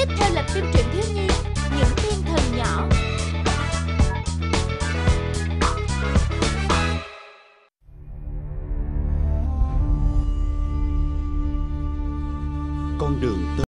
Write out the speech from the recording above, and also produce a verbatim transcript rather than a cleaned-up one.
Tiếp theo là phim truyện thiếu nhi Những Thiên Thần Nhỏ. Con đường